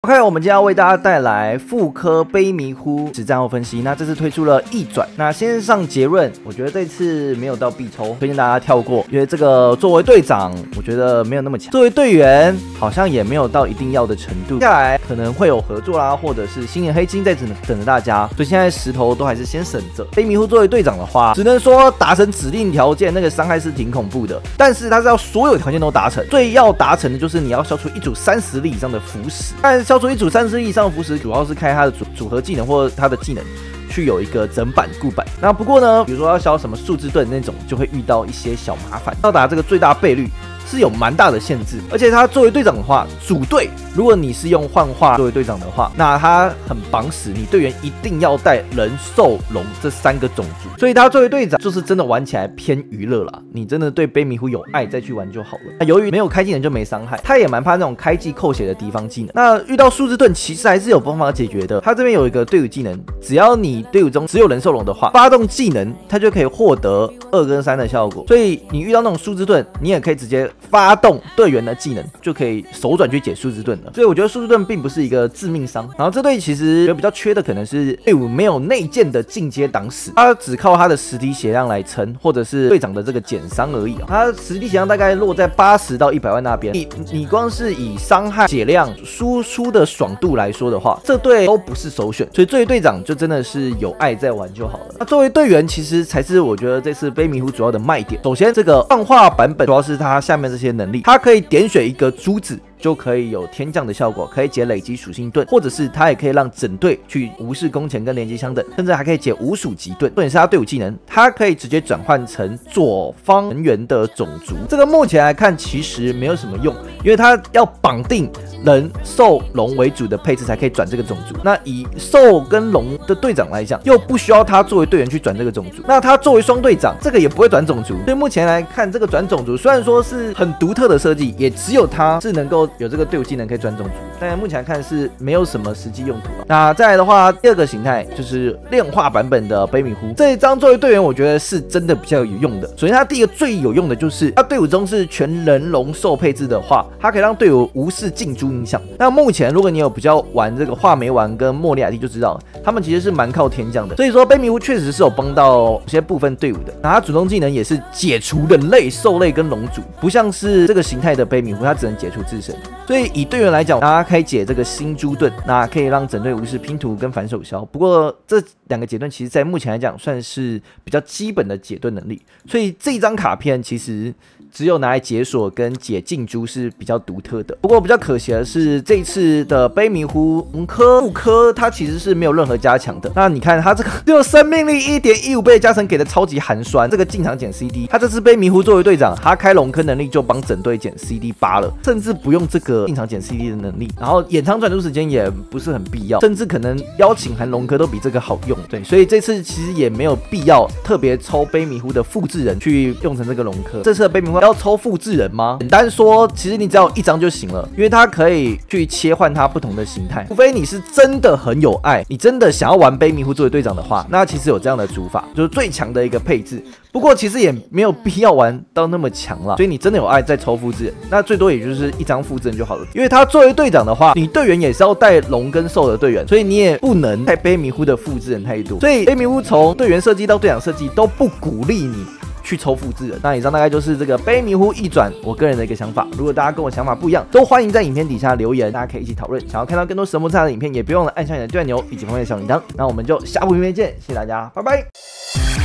OK， 我们今天要为大家带来复刻悲迷糊实战后分析。那这次推出了一转，那先上结论，我觉得这次没有到必抽，推荐大家跳过，因为这个作为队长，我觉得没有那么强；作为队员，好像也没有到一定要的程度。接下来可能会有合作啦，或者是新年黑金在等着大家，所以现在石头都还是先省着。悲迷糊作为队长的话，只能说达成指定条件，那个伤害是挺恐怖的，但是他是要所有条件都达成，最要达成的就是你要消除一组30粒以上的腐蚀，但消除一组30粒以上的腐蚀，主要是开他的组合技能或者他的技能去有一个整版固版。那不过呢，比如说要消什么树枝盾那种，就会遇到一些小麻烦，到达这个最大倍率是有蛮大的限制。而且他作为队长的话，组队如果你是用幻化作为队长的话，那他很绑死你队员一定要带人兽龙这3个种族，所以他作为队长就是真的玩起来偏娱乐啦，你真的对悲迷糊有爱再去玩就好了。那由于没有开技能就没伤害，他也蛮怕那种开技扣血的敌方技能。那遇到树枝盾其实还是有方法解决的，他这边有一个队伍技能，只要你队伍中只有人兽龙的话，发动技能他就可以获得2跟3的效果，所以你遇到那种树枝盾，你也可以直接发动队员的技能，就可以手转去解树枝盾了。所以我觉得树枝盾并不是一个致命伤。然后这队其实比较缺的可能是队伍没有内建的进阶挡死，他只靠他的实体血量来撑，或者是队长的这个减伤而已啊。他实体血量大概落在80到100万那边，你光是以伤害、血量、输出的爽度来说的话，这队都不是首选。所以作为队长就真的是有爱在玩就好了。那作为队员其实才是我觉得这次悲迷糊主要的卖点。首先这个幻化版本主要是它下面这些能力，它可以点选一个珠子就可以有天降的效果，可以解累积属性盾，或者是它也可以让整队去无视弓钱跟连击相等，甚至还可以解无属级盾。重点是它队伍技能，它可以直接转换成左方人员的种族。这个目前来看其实没有什么用，因为它要绑定人兽龙为主的配置才可以转这个种族。那以兽跟龙的队长来讲，又不需要他作为队员去转这个种族，那他作为双队长，这个也不会转种族。所以目前来看，这个转种族虽然说是很独特的设计，也只有他是能够有这个队伍技能可以转种族，但目前来看是没有什么实际用途啊。那再来的话，第二个形态就是炼化版本的悲迷糊，这一张作为队员，我觉得是真的比较有用的。首先，它第一个最有用的就是它队伍中是全人龙兽配置的话，它可以让队伍无视进猪影响。那目前如果你有比较玩这个画眉丸跟莫利亚蒂就知道，他们其实是蛮靠天降的，所以说悲迷糊确实是有帮到有些部分队伍的。那它主动技能也是解除人类、兽类跟龙族，不像是这个形态的悲迷糊，它只能解除自身。所以以队员来讲，它可以解这个新猪盾，那可以让整队无视拼图跟反手消。不过这2个解盾其实在目前来讲算是比较基本的解盾能力，所以这一张卡片其实只有拿来解锁跟解禁珠是比较独特的。不过比较可惜的是，这一次的悲迷糊龙科副科它其实是没有任何加强的。那你看它这个只有生命力 1.15 倍的加成给的超级寒酸，这个进场减 CD， 它这次悲迷糊作为队长，他开龙科能力就帮整队减 CD 8了，甚至不用这个进场减 CD 的能力，然后延长转出时间也不是很必要，甚至可能邀请函龙科都比这个好用。对，所以这次其实也没有必要特别抽悲迷糊的复制人去用成这个龙科。这次的悲迷糊要抽复制人吗？简单说，其实你只要1张就行了，因为它可以去切换它不同的形态。除非你是真的很有爱，你真的想要玩悲迷糊作为队长的话，那其实有这样的组法，就是最强的一个配置。不过其实也没有必要玩到那么强啦，所以你真的有爱再抽复制人，那最多也就是1张复制人就好了。因为他作为队长的话，你队员也是要带龙跟兽的队员，所以你也不能带悲迷糊的复制人太多。所以悲迷糊从队员设计到队长设计都不鼓励你去抽复制人。那以上大概就是这个悲迷糊一转我个人的一个想法。如果大家跟我想法不一样，都欢迎在影片底下留言，大家可以一起讨论。想要看到更多神魔之塔的影片，也别忘了按下你的订阅钮以及旁边的小铃铛。那我们就下部影片见，谢谢大家，拜拜。